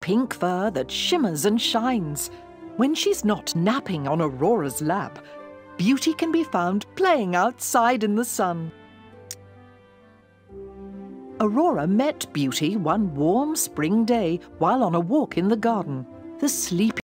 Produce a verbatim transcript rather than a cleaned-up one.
pink fur that shimmers and shines. When she's not napping on Aurora's lap, Beauty can be found playing outside in the sun. Aurora met Beauty one warm spring day while on a walk in the garden. The sleepy